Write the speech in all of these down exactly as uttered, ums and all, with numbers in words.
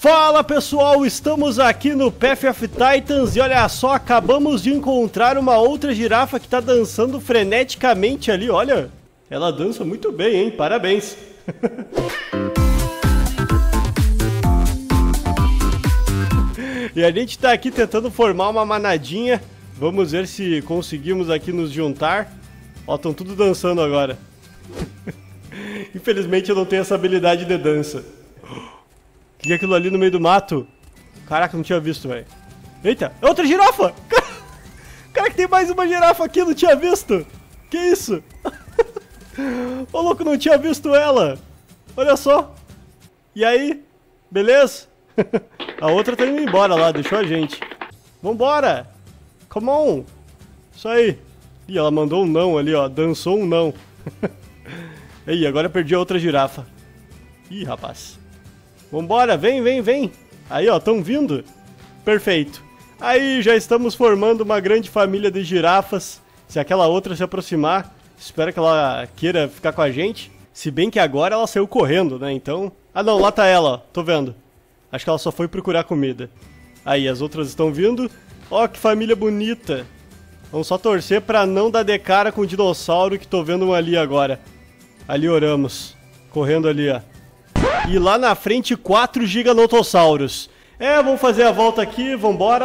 Fala pessoal, estamos aqui no Path of Titans e olha só, acabamos de encontrar uma outra girafa que tá dançando freneticamente ali, olha. Ela dança muito bem, hein? Parabéns. E a gente tá aqui tentando formar uma manadinha. Vamos ver se conseguimos aqui nos juntar. Ó, estão tudo dançando agora. Infelizmente eu não tenho essa habilidade de dança. O que é aquilo ali no meio do mato? Caraca, não tinha visto, velho. Eita, é outra girafa! Caraca, tem mais uma girafa aqui, não tinha visto. Que isso? Ô louco, não tinha visto ela. Olha só. E aí? Beleza? A outra tá indo embora lá, deixou a gente. Vambora! Come on! Isso aí. Ih, ela mandou um não ali, ó. Dançou um não. Ih, agora eu perdi a outra girafa. Ih, rapaz. Vambora, vem, vem, vem. Aí, ó, estão vindo. Perfeito. Aí, já estamos formando uma grande família de girafas. Se aquela outra se aproximar, espero que ela queira ficar com a gente. Se bem que agora ela saiu correndo, né? Então... Ah, não, lá tá ela, ó. Tô vendo. Acho que ela só foi procurar comida. Aí, as outras estão vindo. Ó, que família bonita. Vamos só torcer pra não dar de cara com o dinossauro que tô vendo um ali agora. Ali oramos. Correndo ali, ó. E lá na frente, quatro giganotossauros. É, vamos fazer a volta aqui, vambora.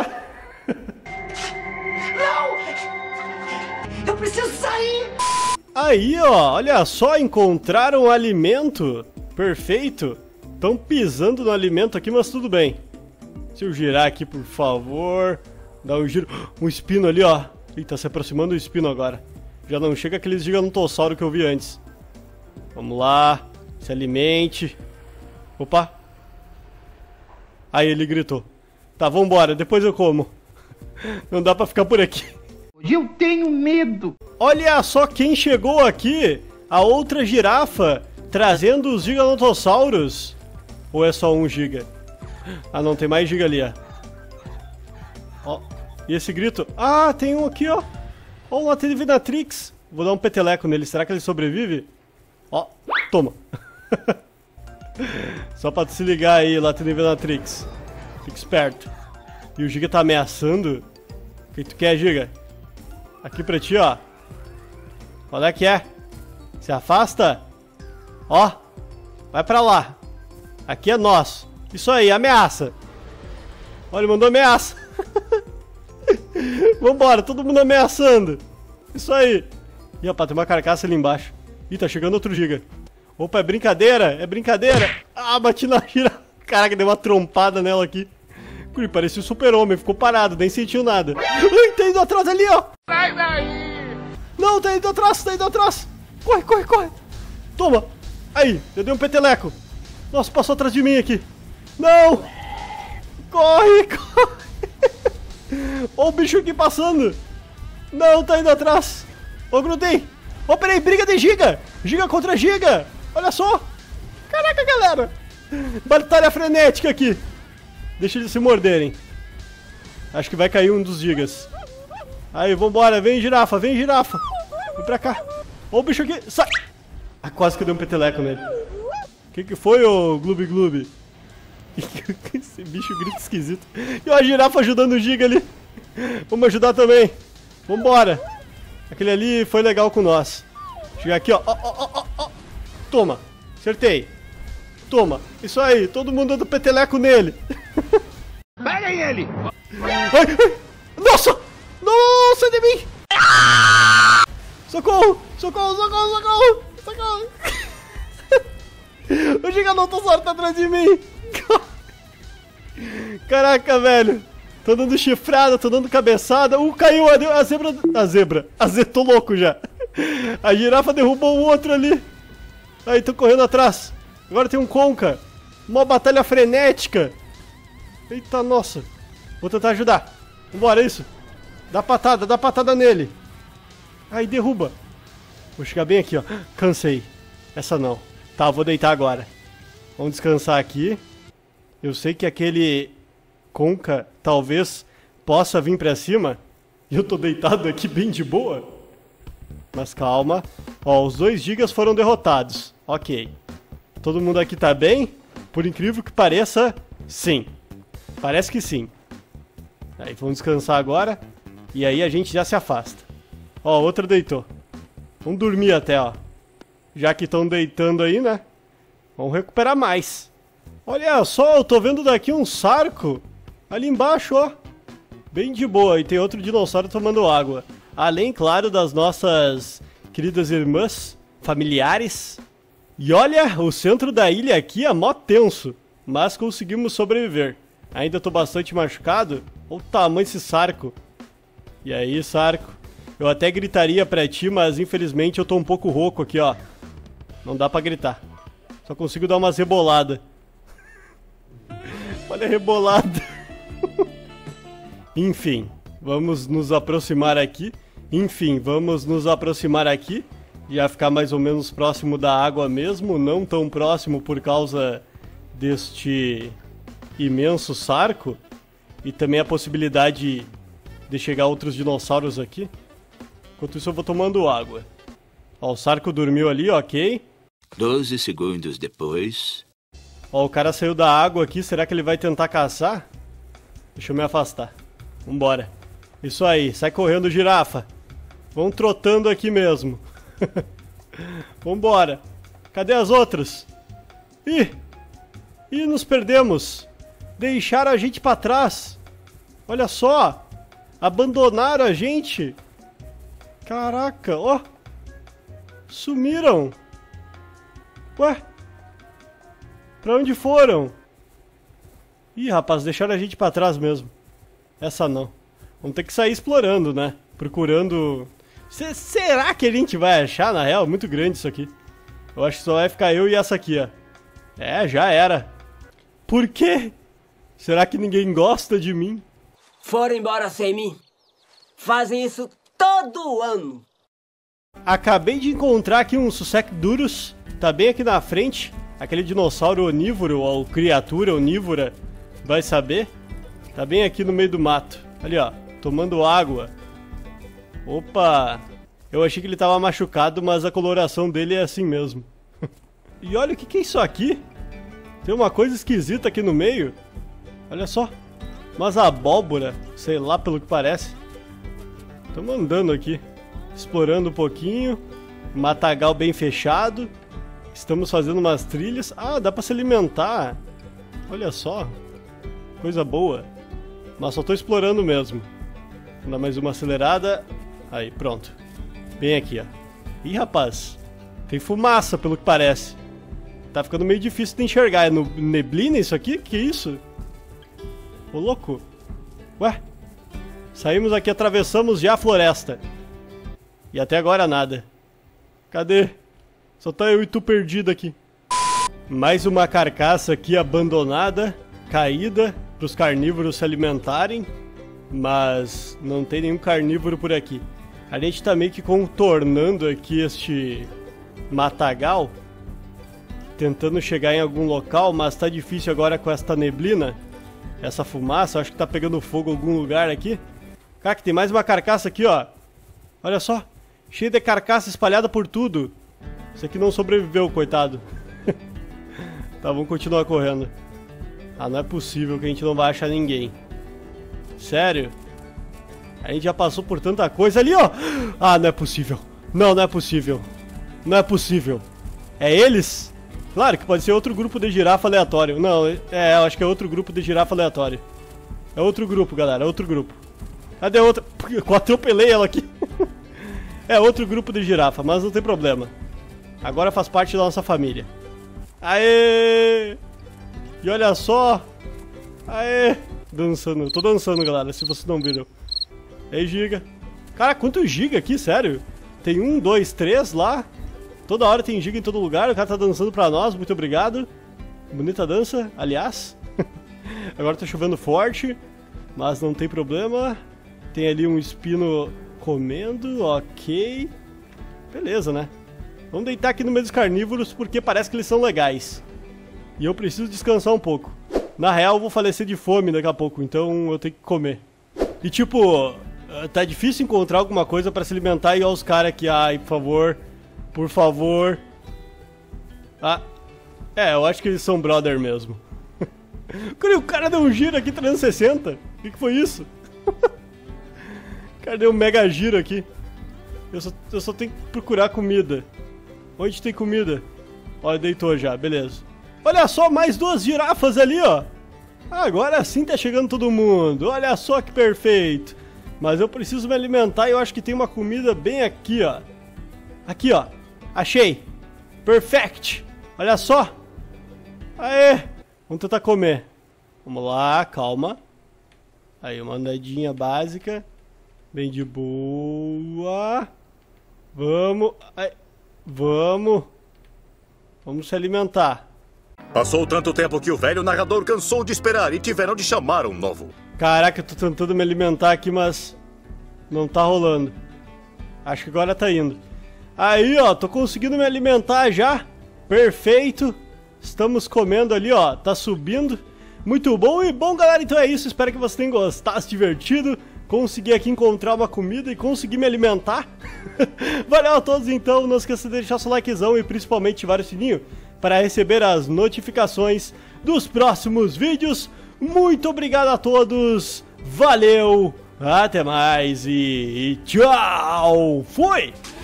Não! Eu preciso sair! Aí, ó, olha só, encontraram um alimento. Perfeito. Estão pisando no alimento aqui, mas tudo bem. Deixa eu girar aqui, por favor. Dá um giro. Um espino ali, ó. Ih, tá se aproximando do espino agora. Já não chega aqueles giganotossauros que eu vi antes. Vamos lá. Se alimente. Opa. Aí ele gritou. Tá, vambora, depois eu como. Não dá pra ficar por aqui. Eu tenho medo. Olha só quem chegou aqui. A outra girafa. Trazendo os giganotossauros. Ou é só um giga? Ah, não, tem mais giga ali, ó. Ó. E esse grito? Ah, tem um aqui, ó. Ó, o Latrivinatrix. Vou dar um peteleco nele. Será que ele sobrevive? Ó, toma. Só pra se ligar aí, Latrivinatrix. Fica esperto. E o Giga tá ameaçando. O que tu quer, Giga? Aqui pra ti, ó. Qual é que é? Se afasta. Ó. Vai pra lá. Aqui é nosso. Isso aí, ameaça. Olha, ele mandou ameaça. Vambora, todo mundo ameaçando. Isso aí. Ih, rapaz, tem uma carcaça ali embaixo. Ih, tá chegando outro Giga. Opa, é brincadeira, é brincadeira. Ah, bati na girafa. Caraca, deu uma trompada nela aqui. Ui, parecia o super-homem, ficou parado, nem sentiu nada. Ui, tá indo atrás ali, ó. Sai daí! Não, tá indo atrás, tá indo atrás. Corre, corre, corre. Toma. Aí, eu dei um peteleco. Nossa, passou atrás de mim aqui. Não. Corre, corre. Ó o bicho aqui passando. Não, tá indo atrás. Ô, grudei. Ô, peraí, briga de Giga. Giga contra Giga. Olha só. Caraca, galera. Batalha frenética aqui. Deixa eles se morderem. Acho que vai cair um dos Gigas. Aí, vambora. Vem, girafa. Vem, girafa. Vem pra cá. Ó o bicho aqui. Sai. Ah, quase que eu dei um peteleco nele. O que que foi, ô Gloob Gloob? Esse bicho grita esquisito. E a girafa ajudando o Giga ali. Vamos ajudar também. Vambora. Aquele ali foi legal com nós. Chegar aqui, ó. Ó, ó, ó, ó. Toma. Acertei. Toma. Isso aí. Todo mundo dando peteleco nele. Peguem ele! Ai, ai. Nossa! Nossa, de mim! Socorro! Socorro, socorro, socorro! Socorro! O Giganotossauro tá atrás de mim! Caraca, velho! Tô dando chifrada, tô dando cabeçada. Uh, caiu a, a zebra. A zebra. A zebra, tô louco já. A girafa derrubou o outro ali. Aí, tô correndo atrás. Agora tem um conca. Uma batalha frenética. Eita, nossa. Vou tentar ajudar. Vambora, isso. Dá patada, dá patada nele. Aí, derruba. Vou chegar bem aqui, ó. Cansei. Essa não. Tá, vou deitar agora. Vamos descansar aqui. Eu sei que aquele conca talvez possa vir pra cima. E eu tô deitado aqui bem de boa. Mas calma. Ó, os dois gigas foram derrotados. Ok. Todo mundo aqui tá bem? Por incrível que pareça, Sim. Parece que sim. Aí, vamos descansar agora. E aí a gente já se afasta. Ó, outra deitou. Vamos dormir até, ó. Já que estão deitando aí, né? Vamos recuperar mais. Olha só, eu tô vendo daqui um sarco. Ali embaixo, ó. Bem de boa. E tem outro dinossauro tomando água. Além, claro, das nossas queridas irmãs, familiares. E olha, o centro da ilha aqui é mó tenso. Mas conseguimos sobreviver. Ainda tô bastante machucado. Olha o tamanho desse sarco. E aí, sarco? Eu até gritaria pra ti, mas infelizmente eu tô um pouco rouco aqui, ó. Não dá pra gritar. Só consigo dar umas reboladas. Olha a rebolada. Enfim, vamos nos aproximar aqui. Enfim, vamos nos aproximar aqui. Já ficar mais ou menos próximo da água mesmo. Não tão próximo por causa deste imenso sarco. E também a possibilidade de chegar outros dinossauros aqui. Enquanto isso eu vou tomando água. Ó, o sarco dormiu ali, ok. doze segundos depois. Ó, o cara saiu da água aqui. Será que ele vai tentar caçar? Deixa eu me afastar. Vambora. Isso aí, sai correndo, girafa. Vamos trotando aqui mesmo. Vambora. Cadê as outras? Ih! Ih, nos perdemos. Deixaram a gente pra trás. Olha só. Abandonaram a gente. Caraca, ó. Sumiram. Ué? Pra onde foram? Ih, rapaz, deixaram a gente pra trás mesmo. Essa não. Vamos ter que sair explorando, né? Procurando... C- será que a gente vai achar, na real? Muito grande isso aqui. Eu acho que só vai ficar eu e essa aqui, ó. É, já era. Por quê? Será que ninguém gosta de mim? Foram embora sem mim. Fazem isso todo ano. Acabei de encontrar aqui um Sussecdurus. Tá bem aqui na frente. Aquele dinossauro onívoro, ou criatura onívora, vai saber. Tá bem aqui no meio do mato. Ali, ó, tomando água. Opa! Eu achei que ele tava machucado, mas a coloração dele é assim mesmo. E olha o que que é isso aqui. Tem uma coisa esquisita aqui no meio. Olha só. Umas abóbora, sei lá pelo que parece. Estamos andando aqui. Explorando um pouquinho. Matagal bem fechado. Estamos fazendo umas trilhas. Ah, dá pra se alimentar. Olha só. Coisa boa. Mas só tô explorando mesmo. Vou dar mais uma acelerada. Aí, pronto. Bem aqui, ó. Ih, rapaz. Tem fumaça, pelo que parece. Tá ficando meio difícil de enxergar. É no neblina isso aqui? Que isso? Ô, louco. Ué? Saímos aqui, atravessamos já a floresta. E até agora nada. Cadê? Só tá eu e tu perdido aqui. Mais uma carcaça aqui abandonada, caída, para os carnívoros se alimentarem. Mas não tem nenhum carnívoro por aqui. A gente tá meio que contornando aqui este matagal, tentando chegar em algum local, mas tá difícil agora com esta neblina. Essa fumaça, acho que tá pegando fogo em algum lugar aqui. Cara, que tem mais uma carcaça aqui, ó. Olha só, cheio de carcaça espalhada por tudo. Esse aqui não sobreviveu, coitado. Tá, vamos continuar correndo. Ah, não é possível que a gente não vai achar ninguém. Sério? A gente já passou por tanta coisa ali, ó. Ah, não é possível. Não, não é possível. Não é possível. É eles? Claro que pode ser outro grupo de girafa aleatório. Não, é, eu acho que é outro grupo de girafa aleatório. É outro grupo, galera, é outro grupo. Cadê outra? Eu atropelei ela aqui. É outro grupo de girafa, mas não tem problema. Agora faz parte da nossa família. Aê! E olha só. Aê! Dançando, eu tô dançando, galera, se vocês não viram. Ei, giga. Cara, quanto giga aqui, sério? Tem um, dois, três lá. Toda hora tem giga em todo lugar. O cara tá dançando pra nós, muito obrigado. Bonita dança, aliás. Agora tá chovendo forte, mas não tem problema. Tem ali um espino comendo, ok. Beleza, né? Vamos deitar aqui no meio dos carnívoros, porque parece que eles são legais. E eu preciso descansar um pouco. Na real, eu vou falecer de fome daqui a pouco, então eu tenho que comer. E tipo, tá difícil encontrar alguma coisa pra se alimentar e olha os caras aqui. Ai, por favor, por favor. Ah, é, eu acho que eles são brother mesmo. O cara deu um giro aqui trezentos e sessenta. O que, que foi isso? O cara deu um mega giro aqui. Eu só, eu só tenho que procurar comida. Onde tem comida? Olha, deitou já, beleza. Olha só, mais duas girafas ali, ó. Agora sim tá chegando todo mundo. Olha só que perfeito. Mas eu preciso me alimentar e eu acho que tem uma comida bem aqui, ó. Aqui, ó. Achei. Perfect. Olha só. Aê. Vamos tentar comer. Vamos lá, calma. Aí, uma andadinha básica. Bem de boa. Vamos. Aí. Vamos. Vamos se alimentar. Passou tanto tempo que o velho narrador cansou de esperar e tiveram de chamar um novo. Caraca, eu tô tentando me alimentar aqui, mas não tá rolando. Acho que agora tá indo. Aí, ó, tô conseguindo me alimentar já. Perfeito. Estamos comendo ali, ó. Tá subindo. Muito bom. E bom, galera, então é isso. Espero que vocês tenham gostado, se divertido. Consegui aqui encontrar uma comida e consegui me alimentar. Valeu a todos, então. Não esqueça de deixar seu likezão e principalmente ativar o sininho para receber as notificações dos próximos vídeos. Muito obrigado a todos. Valeu. Até mais e, e tchau. Fui.